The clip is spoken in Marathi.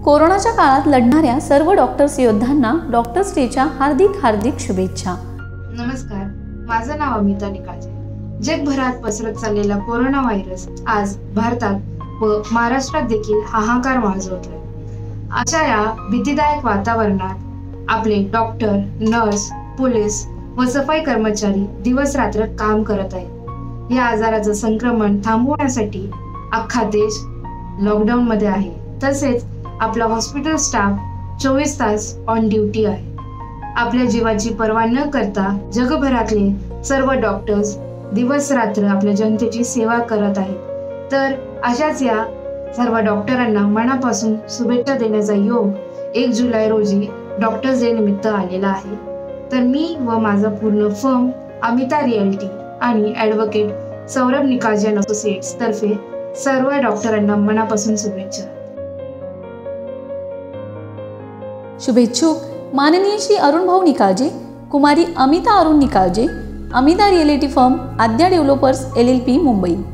कोरोनाच्या काळात लढणाऱ्या सर्व डॉक्टर्स योद्ध्यांना डॉक्टर्स डेच्या हार्दिक शुभेच्छा। नमस्कार, माझं नाव अमिता निकाळजे। जगभरात पसरत चाललेला कोरोना व्हायरस आज भारतात व महाराष्ट्रात देखील हाहाकार माजवतोय। अशा या भीतीदायक वातावरणात आपले डॉक्टर, नर्स, पोलीस व सफाई कर्मचारी दिवस रात्र काम करत आहेत। या आजाराचं संक्रमण थांबवण्यासाठी अख्खा देश लॉकडाऊन मध्ये आहे। तसेच आपला हॉस्पिटल स्टाफ 24 तास ऑन ड्युटी आहे। आपल्या जीवाची पर्वा न करता जगभरातले सर्व डॉक्टर्स दिवस रात्र आपल्या जनतेची सेवा करत आहेत। तर अशाच या सर्व डॉक्टरांना मनापासून शुभेच्छा देण्याचा योग 1 जुलै रोजी डॉक्टर्स डे निमित्त आलेला आहे। तर मी व माझा पूर्ण फर्म अमिता रिअल्टी आणि advocate Saurabh Nikalje and associates तर्फे सर्व डॉक्टरांना मनापासून शुभेच्छा। शुभेच्छुक माननीय Shri Arun Bhau Nikalje, Kumari Amita Arun Nikalje, Amita reality firm Aadya developers LLP Mumbai.